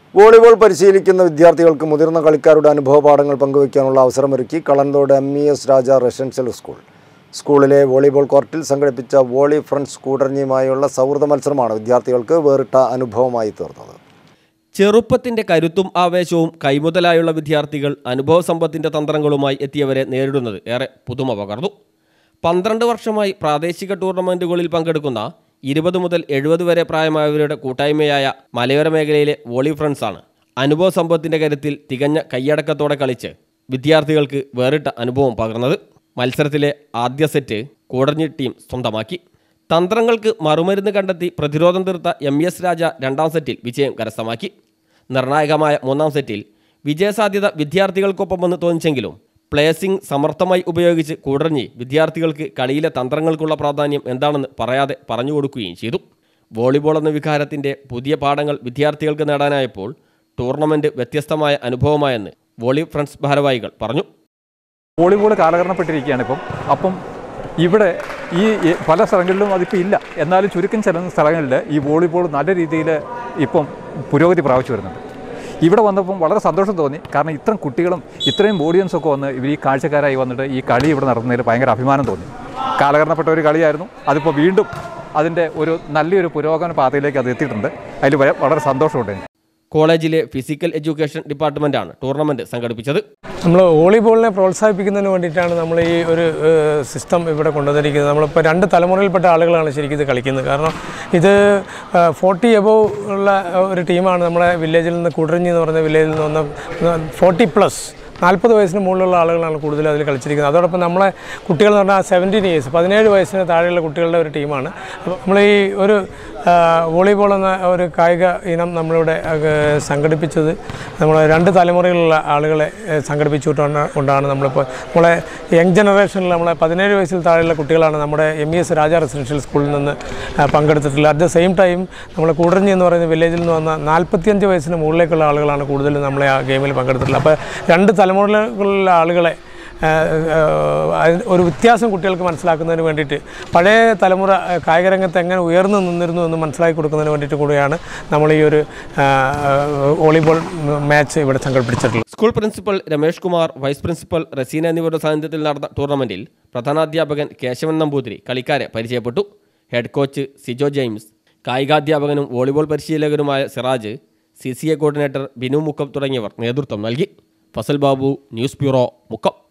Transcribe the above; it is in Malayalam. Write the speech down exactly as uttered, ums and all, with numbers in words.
വോളിബോൾ പരിശീലിക്കുന്ന വിദ്യാർത്ഥികൾക്ക് മുതിർന്ന കളിക്കാരുടെ അനുഭവപാഠങ്ങൾ പങ്കുവയ്ക്കാനുള്ള അവസരമൊരുക്കി Kalanthode M E S Raja residential school. സ്കൂളിലെ വോളിബോൾ കോർട്ടിൽ സംഘടിപ്പിച്ച വോളി ഫ്രണ്ട്സ് കൂടരഞ്ഞിയുമായുള്ള സൗഹൃദ മത്സരമാണ് വിദ്യാർത്ഥികൾക്ക് വേറിട്ട അനുഭവമായി തീർന്നത്. ചെറുപ്പത്തിന്റെ കരുത്തും ആവേശവും കൈമുതലായുള്ള വിദ്യാർത്ഥികൾ അനുഭവസമ്പത്തിന്റെ തന്ത്രങ്ങളുമായി എത്തിയവരെ നേരിടുന്നത് ഏറെ പുതുമ പകർന്നു. പന്ത്രണ്ട് വർഷമായി പ്രാദേശിക ടൂർണമെന്റുകളിൽ പങ്കെടുക്കുന്ന ഇരുപത് മുതൽ എഴുപത് വരെ പ്രായമായവരുടെ കൂട്ടായ്മയായ മലയോര മേഖലയിലെ വോളി ഫ്രണ്ട്സാണ് അനുഭവ സമ്പത്തിൻ്റെ കരുത്തിൽ തികഞ്ഞ കൈയടക്കത്തോടെ കളിച്ച് വിദ്യാർത്ഥികൾക്ക് വേറിട്ട അനുഭവം പകർന്നത്. മത്സരത്തിലെ ആദ്യ സെറ്റ് കൂടരഞ്ഞി ടീം സ്വന്തമാക്കി. തന്ത്രങ്ങൾക്ക് മറുമരുന്ന് കണ്ടെത്തി പ്രതിരോധം തീർത്ത എം എസ് രാജ രണ്ടാം സെറ്റിൽ വിജയം കരസ്ഥമാക്കി. നിർണായകമായ മൂന്നാം സെറ്റിൽ വിജയസാധ്യത വിദ്യാർത്ഥികൾക്കൊപ്പമെന്ന് തോന്നിച്ചെങ്കിലും പ്ലേസിംഗ് സമർത്ഥമായി ഉപയോഗിച്ച് കൂടരഞ്ഞി വിദ്യാർത്ഥികൾക്ക് കളിയിലെ തന്ത്രങ്ങൾക്കുള്ള പ്രാധാന്യം എന്താണെന്ന് പറയാതെ പറഞ്ഞു കൊടുക്കുകയും ചെയ്തു. വോളിബോൾ എന്ന വികാരത്തിൻ്റെ പുതിയ പാഠങ്ങൾ വിദ്യാർത്ഥികൾക്ക് നേടാനായപ്പോൾ ടൂർണമെൻറ്റ് വ്യത്യസ്തമായ അനുഭവമായെന്ന് വോളി ഫ്രണ്ട്സ് ഭാരവാഹികൾ പറഞ്ഞു. വോളിബോൾ കാലഹരണപ്പെട്ടിരിക്കുകയാണ് ഇപ്പം. അപ്പം ഇവിടെ ഈ പല സ്ഥലങ്ങളിലും അതിപ്പോൾ ഇല്ല. എന്നാലും ചുരുക്കം ചില സ്ഥലങ്ങളിൽ ഈ വോളിബോൾ നല്ല രീതിയിൽ ഇപ്പം പുരോഗതി പ്രാപിച്ചു വരുന്നുണ്ട്. ഇവിടെ വന്നപ്പം വളരെ സന്തോഷം തോന്നി. കാരണം ഇത്രയും കുട്ടികളും ഇത്രയും ഓഡിയൻസൊക്കെ വന്ന് ഇവർ ഈ കാഴ്ചക്കാരായി വന്നിട്ട് ഈ കളി ഇവിടെ നടത്തുന്നതിൽ ഭയങ്കര അഭിമാനം തോന്നി. കാലഹരണപ്പെട്ട ഒരു കളിയായിരുന്നു. അതിപ്പോൾ വീണ്ടും അതിൻ്റെ ഒരു നല്ലൊരു പുരോഗമന പാതയിലേക്ക് അത് എത്തിയിട്ടുണ്ട്. അതിൽ വളരെ സന്തോഷമുണ്ട്. കോളേജിലെ ഫിസിക്കൽ എഡ്യൂക്കേഷൻ ഡിപ്പാർട്ട്മെൻറ്റാണ് ടൂർണമെൻറ്റ് സംഘടിപ്പിച്ചത്. നമ്മൾ വോളിബോളിനെ പ്രോത്സാഹിപ്പിക്കുന്നതിന് വേണ്ടിയിട്ടാണ് നമ്മൾ ഈ ഒരു സിസ്റ്റം ഇവിടെ കൊണ്ടുവന്നിരിക്കുന്നത്. നമ്മളിപ്പോൾ രണ്ട് തലമുറയിൽപ്പെട്ട ആളുകളാണ് ശരിക്കും ഇത് കളിക്കുന്നത്. കാരണം ഇത് ഫോർട്ടി എബോവ് ഉള്ള ഒരു ടീമാണ് നമ്മുടെ വില്ലേജിൽ നിന്ന് കൂടരഞ്ഞി എന്ന് പറയുന്ന വില്ലേജിൽ നിന്ന് വന്ന ഫോർട്ടി പ്ലസ് നാൽപ്പത് വയസ്സിന് മുകളിലുള്ള ആളുകളാണ് കൂടുതൽ അതിൽ കളിച്ചിരിക്കുന്നത്. അതോടൊപ്പം നമ്മളെ കുട്ടികൾ എന്ന് പറഞ്ഞാൽ സെവൻറ്റീൻ ഇയേഴ്സ് പതിനേഴ് വയസ്സിന് താഴെയുള്ള കുട്ടികളുടെ ഒരു ടീമാണ്. അപ്പോൾ നമ്മൾ ഈ ഒരു വോളിബോൾ എന്ന ഒരു കായിക ഇനം നമ്മളിവിടെ സംഘടിപ്പിച്ചത് നമ്മൾ രണ്ട് തലമുറയിലുള്ള ആളുകളെ സംഘടിപ്പിച്ചുകൊണ്ടാണ് കൊണ്ടാണ് നമ്മളിപ്പോൾ നമ്മളെ യങ് ജനറേഷനിൽ നമ്മളെ പതിനേഴ് വയസ്സിൽ താഴെയുള്ള കുട്ടികളാണ് നമ്മുടെ M E S Raja residential സ്കൂളിൽ നിന്ന് പങ്കെടുത്തിട്ടുള്ളത്. അറ്റ് ദ സെയിം ടൈം നമ്മൾ കൂടരഞ്ഞി എന്ന് പറയുന്ന വില്ലേജിൽ നിന്ന് വന്ന നാൽപ്പത്തിയഞ്ച് വയസ്സിന് മുകളിലേക്കുള്ള ആളുകളാണ് കൂടുതലും നമ്മളെ ആ ഗെയിമിൽ പങ്കെടുത്തിട്ടുള്ളത്. അപ്പോൾ രണ്ട് തലമുറകളിലുള്ള ആളുകളെ ഒരു വ്യത്യാസം കുട്ടികൾക്ക് മനസ്സിലാക്കുന്നതിന് വേണ്ടിയിട്ട് പഴയ തലമുറ കായികരംഗത്ത് എങ്ങനെ ഉയർന്നു നിന്നിരുന്നു എന്ന് മനസ്സിലാക്കി കൊടുക്കുന്നതിന് വേണ്ടിയിട്ട് കൂടിയാണ് നമ്മൾ ഈ ഒരു വോളിബോൾ മാച്ച് ഇവിടെ സംഘടിപ്പിച്ചിട്ടുള്ളത്. School principal Ramesh Kumar, vice principal Raseena എന്നിവരുടെ സാന്നിധ്യത്തിൽ നടന്ന ടൂർണമെൻറ്റിൽ പ്രധാനാധ്യാപകൻ കേശവൻ നമ്പൂതിരി കളിക്കാരെ പരിചയപ്പെട്ടു. ഹെഡ് കോച്ച് സിജോ ജെയിംസ്, കായികാധ്യാപകനും വോളിബോൾ പരിശീലകനുമായ Siraj, C C A coordinator Binu Mukkam തുടങ്ങിയവർ നേതൃത്വം നൽകി. Fasal Babu, news bureau, Mukkam.